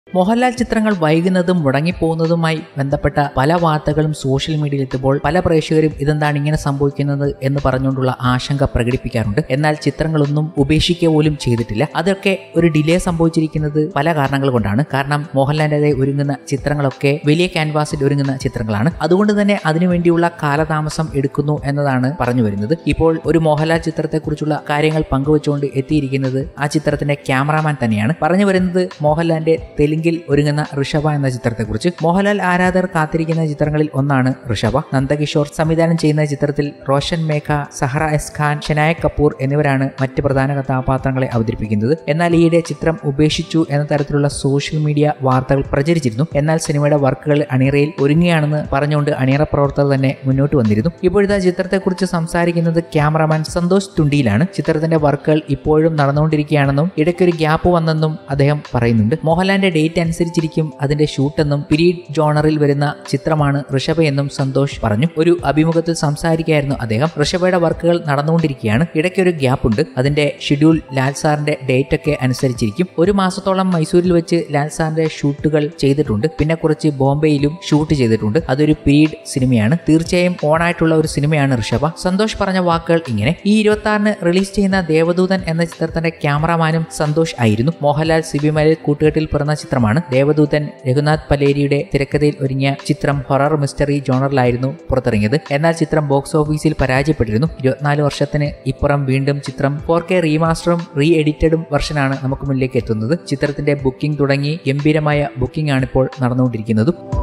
മോഹൻലാൽ ചിത്രങ്ങൾ വൈകുന്നതും മുടങ്ങിപ്പോകുന്നതുമായി ബന്ധപ്പെട്ട പല വാർത്തകളും സോഷ്യൽ മീഡിയയിൽ എത്തുമ്പോൾ പല പ്രേക്ഷകരും ഇതെന്താണ് ഇങ്ങനെ സംഭവിക്കുന്നത് എന്ന് പറഞ്ഞുകൊണ്ടുള്ള ആശങ്ക പ്രകടിപ്പിക്കാറുണ്ട്. എന്നാൽ ചിത്രങ്ങളൊന്നും ഉപേക്ഷിക്കുക പോലും ചെയ്തിട്ടില്ല. അതൊക്കെ ഒരു ഡിലേ സംഭവിച്ചിരിക്കുന്നത് പല കാരണങ്ങൾ കൊണ്ടാണ്. കാരണം മോഹൻലാലിൻ്റെതായി ഒരുങ്ങുന്ന ചിത്രങ്ങളൊക്കെ വലിയ ക്യാൻവാസിൽ ഒരുങ്ങുന്ന ചിത്രങ്ങളാണ്. അതുകൊണ്ട് തന്നെ അതിനുവേണ്ടിയുള്ള കാലതാമസം എടുക്കുന്നു എന്നതാണ് പറഞ്ഞു വരുന്നത്. ഇപ്പോൾ ഒരു മോഹൻലാൽ ചിത്രത്തെക്കുറിച്ചുള്ള കാര്യങ്ങൾ പങ്കുവച്ചുകൊണ്ട് എത്തിയിരിക്കുന്നത് ആ ചിത്രത്തിന്റെ ക്യാമറാമാൻ തന്നെയാണ്. പറഞ്ഞു വരുന്നത് മോഹൻലാലിന്റെ തെലുങ്കിൽ ഒരുങ്ങുന്ന ഋഷഭ എന്ന ചിത്രത്തെക്കുറിച്ച്. മോഹൻലാൽ ആരാധകർ കാത്തിരിക്കുന്ന ചിത്രങ്ങളിൽ ഒന്നാണ് ഋഷഭ. നന്ദകിഷോർ സംവിധാനം ചെയ്യുന്ന ചിത്രത്തിൽ റോഷൻ മേഘ, സഹറ എസ് ഖാൻ, ഷനായ കപൂർ എന്നിവരാണ് മറ്റ് പ്രധാന കഥാപാത്രങ്ങളെ അവതരിപ്പിക്കുന്നത്. എന്നാൽ ഈയിടെ ചിത്രം ഉപേക്ഷിച്ചു എന്ന തരത്തിലുള്ള സോഷ്യൽ മീഡിയ വാർത്തകൾ പ്രചരിച്ചിരുന്നു. എന്നാൽ സിനിമയുടെ വർക്കുകൾ അണിയറയിൽ ഒരുങ്ങിയാണെന്ന് പറഞ്ഞുകൊണ്ട് അണിയറ പ്രവർത്തകർ തന്നെ മുന്നോട്ട് വന്നിരുന്നു. ഇപ്പോഴത്തെ ചിത്രത്തെക്കുറിച്ച് സംസാരിക്കുന്നത് ക്യാമറാമാൻ സന്തോഷ് തുണ്ടിയിലാണ്. ചിത്രത്തിന്റെ വർക്കുകൾ ഇപ്പോഴും നടന്നുകൊണ്ടിരിക്കുകയാണെന്നും ഇടയ്ക്കൊരു ഗ്യാപ്പ് വന്നെന്നും അദ്ദേഹം പറയുന്നുണ്ട്. മോഹൻലാലിന്റെ ഡേറ്റ് അനുസരിച്ചിരിക്കും അതിന്റെ ഷൂട്ടെന്നും പീരീഡ് ജോണറിൽ വരുന്ന ചിത്രമാണ് ഋഷഭയെന്നും സന്തോഷ് പറഞ്ഞു. ഒരു അഭിമുഖത്തിൽ സംസാരിക്കുകയായിരുന്നു അദ്ദേഹം. ഋഷഭയുടെ വർക്കുകൾ നടന്നുകൊണ്ടിരിക്കുകയാണ്, ഇടയ്ക്കൊരു ഗ്യാപ്പ് ഉണ്ട്. അതിന്റെ ഷെഡ്യൂൾ ലാൽ സാറിന്റെ ഡേറ്റ് ഒക്കെ അനുസരിച്ചിരിക്കും. ഒരു മാസത്തോളം മൈസൂരിൽ വെച്ച് ലാൽ സാറിന്റെ ഷൂട്ടുകൾ ചെയ്തിട്ടുണ്ട്. പിന്നെ കുറച്ച് ബോംബെയിലും ഷൂട്ട് ചെയ്തിട്ടുണ്ട്. അതൊരു പീരീഡ് സിനിമയാണ്. തീർച്ചയായും ഓണായിട്ടുള്ള ഒരു സിനിമയാണ് ഋഷഭ. സന്തോഷ് പറഞ്ഞ വാക്കുകൾ ഇങ്ങനെ: ഈ 26-ന് റിലീസ് ചെയ്യുന്ന ദേവദൂതൻ എന്ന ചിത്രത്തിന്റെ ക്യാമറാമാനും സന്തോഷ് ആയിരുന്നു. മോഹൻലാൽ സിബിമലയിൽ കൂട്ടുകെട്ടിൽ പിറന്ന ചിത്രമാണ് ദേവദൂതൻ. രഘുനാഥ് പലേരിയുടെ തിരക്കഥയിൽ ഒരുങ്ങിയ ചിത്രം ഹൊറർ മിസ്റ്ററി ജോണറിലായിരുന്നു പുറത്തിറങ്ങിയത്. എന്നാൽ ചിത്രം ബോക്സ് ഓഫീസിൽ പരാജയപ്പെട്ടിരുന്നു. 24 വർഷത്തിന് ഇപ്പുറം വീണ്ടും ചിത്രം 4K റീമാസ്റ്ററും റീ എഡിറ്റഡും വെർഷനാണ് നമുക്ക് മുന്നിലേക്ക് എത്തുന്നത്. ചിത്രത്തിന്റെ ബുക്കിംഗ് തുടങ്ങി ഗംഭീരമായ ബുക്കിംഗ് ആണിപ്പോൾ നടന്നുകൊണ്ടിരിക്കുന്നത്.